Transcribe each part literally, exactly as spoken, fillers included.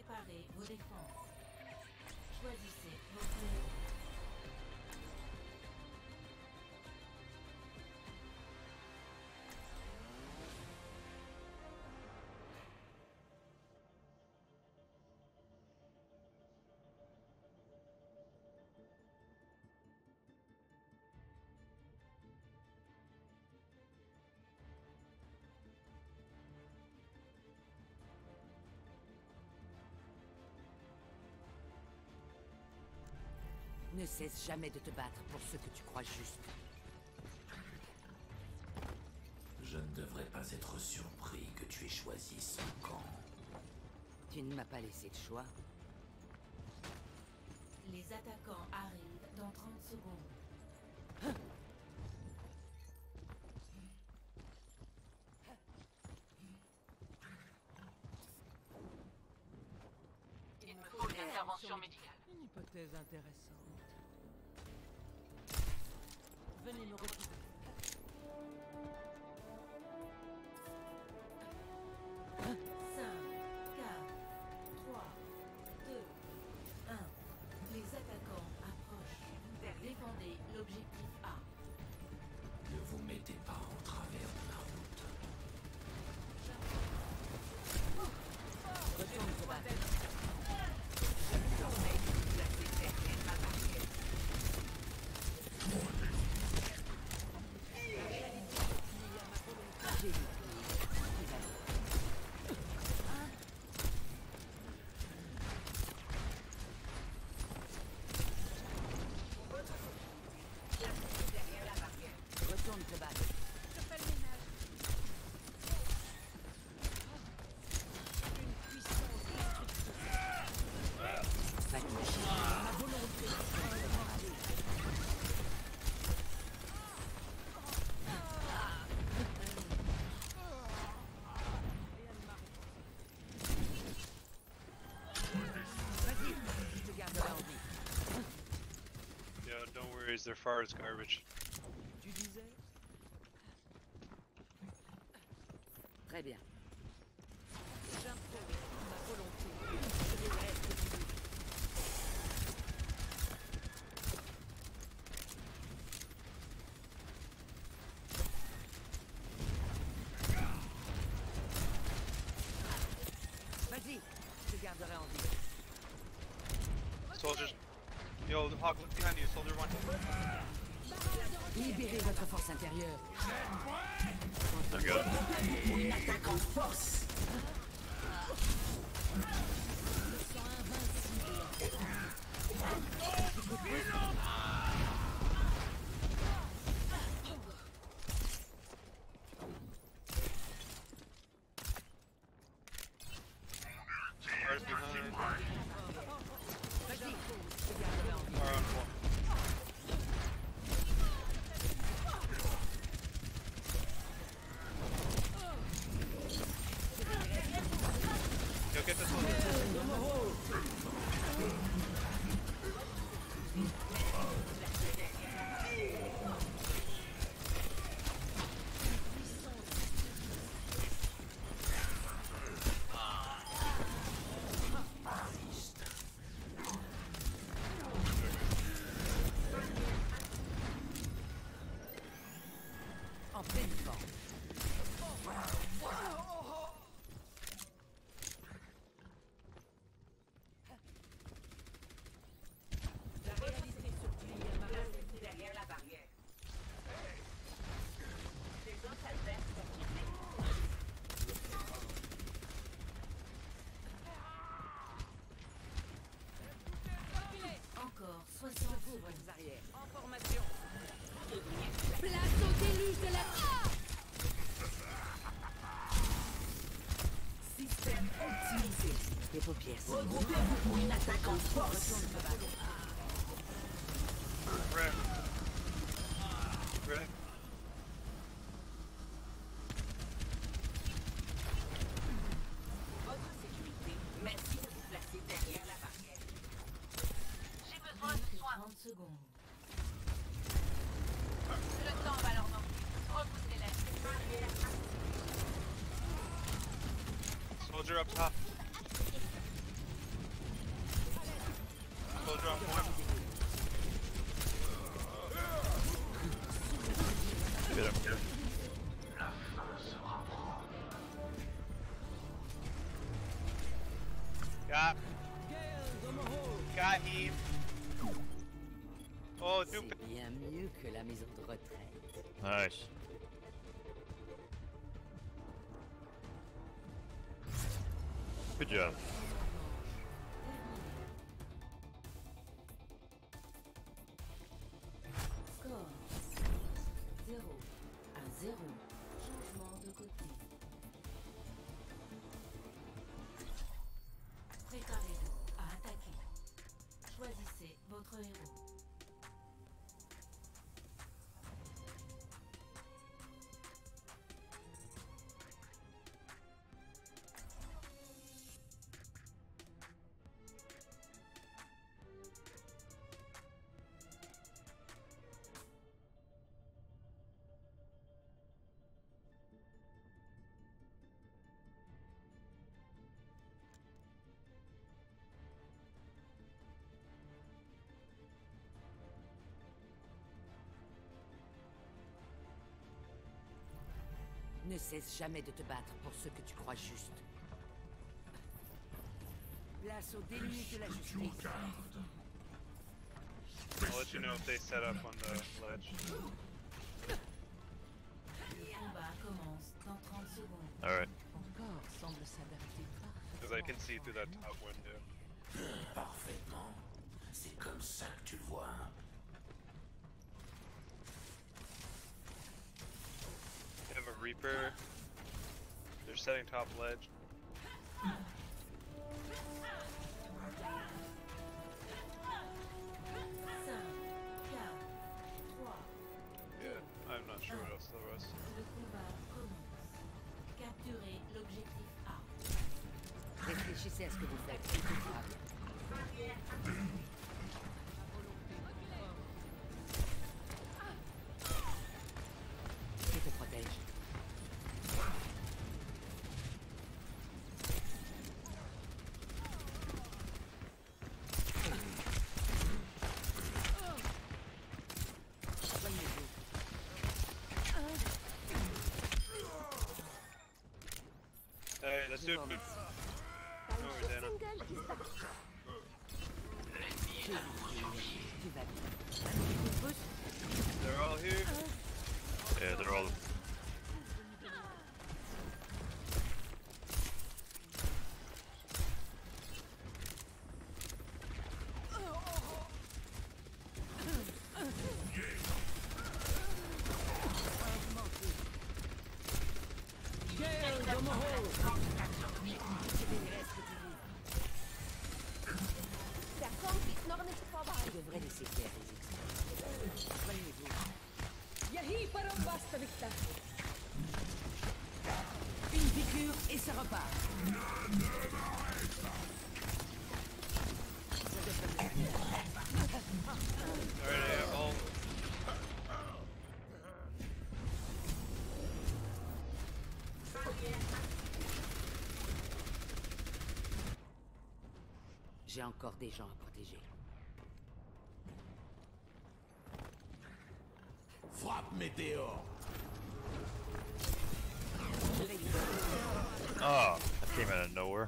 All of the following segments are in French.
Préparez vos défenses. Choisissez votre héros. Ne cesse jamais de te battre pour ce que tu crois juste. Je ne devrais pas être surpris que tu aies choisi ce camp. Tu ne m'as pas laissé de choix. Les attaquants arrivent dans trente secondes. Il me faut une intervention médicale. Une hypothèse intéressante. Venez me retrouver. cinq, quatre, trois, deux, un. Les attaquants approchent. Défendez l'objectif A. Ne vous mettez pas en travers de la route. Retourne te battre. Retourne te battre. Je fais le ménage. Une puissance destructrice. Va te lâcher. Ma volonté. Vas-y, je te garderai en vie. Yeah, don't worry, their far is garbage. Tu disais? Très bien. J'impose ma volonté. Je le reste du but. Vas-y, je te garderai en vie. Soldiers. Yo, the Hawk, look behind you, soldier one. Libérez votre force intérieure. There you go. Une attaque en force. Je me sens Cars behind. Vas-y, je te garderai en vie. Car on one. Yo, get this one. En pleine forme. la réalité surplie à ma volonté. Derrière la barrière. Les autres adverses sont Encore soixante Couvre secondes. les arrières. En formation. Place au déluge de la... Système optimisé. Tes paupières sont Regroupez-vous pour une attaque en force. Retourne te battre. Red. Red. votre sécurité. Merci de vous placer derrière la barrière. J'ai besoin de soins. trente secondes. Le temps va leur manquer. Repoussez-les. Soldier up top. Ah! Got him! Oh, C'est dude! bien mieux que la maison de retraite. Nice. Good job. Score zéro à zéro. Changement de côté. Préparez-vous à attaquer. Choisissez votre héros. Ne cesse jamais de te battre pour ce que tu crois juste. Place au déni de la justice. I'll let you know if they set up on the ledge. Le combat commence dans trente secondes. Alright. Encore semble s'adapter Because I can see through that top window. Parfaitement. C'est comme ça que tu le vois. They have a Reaper. They're setting top ledge. Yeah, I'm not sure what else there was. Le combat commence. Capturez l'objectif A. Réfléchissez à ce que vous faites. C'est grave. Je te protège. Soignez-vous. Hey, let's do it. Oh, we're down. Tu vas bien. Un petit pouce. They're all here. Yeah, they're all. Tu devrais laisser faire les extraits. Soignez-vous. Yahi param basta victa. Une piqûre et ça repart. Alright, I have all. J'ai encore des gens à protéger. Frappe météore. Oh, that came out of nowhere.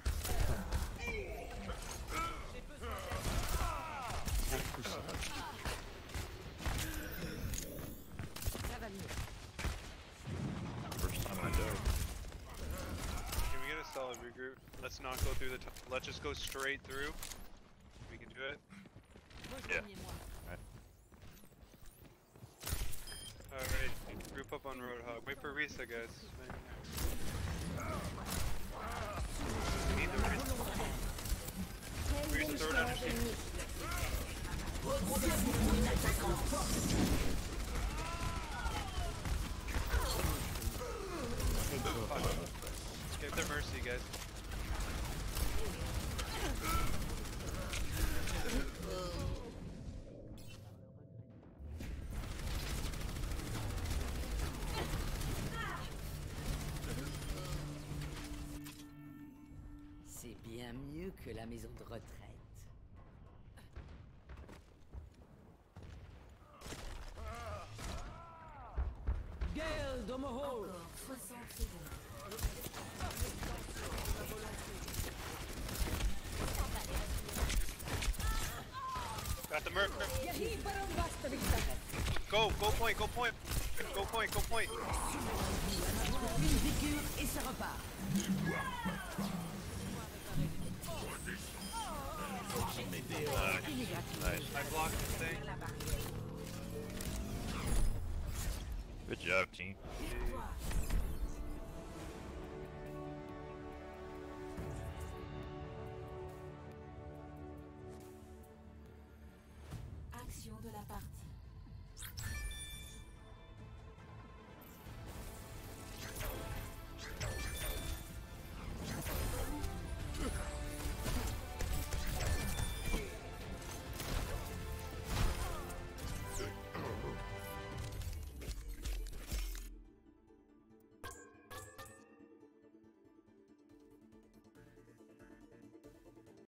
Ça va mieux. First time I died. Can we get a solid regroup? Let's not go through the top. Let's just go straight through. We can do it. Yeah. Alright, group up on Roadhog. Wait for Risa, guys. We need the Risa. Risa, throw it down your team. Get their mercy, guys. C'est bien mieux que la maison de retraite. Gale Domoho. Encore soixante secondes. Mer- Yahi parang basta bigta. Go, go point, go point. Go point, go point. Une piqûre et ça repart. Nice. I blocked the thing. Good job, team. Yeah.